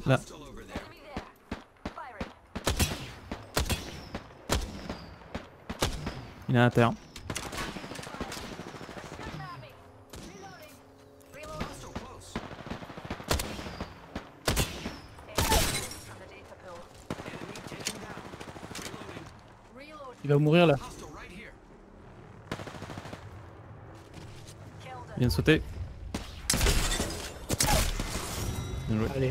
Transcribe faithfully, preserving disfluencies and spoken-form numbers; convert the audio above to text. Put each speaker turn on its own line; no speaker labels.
Là. Il est à terre.
Il va mourir là.
Il vient de sauter. Bien joué.
Allez.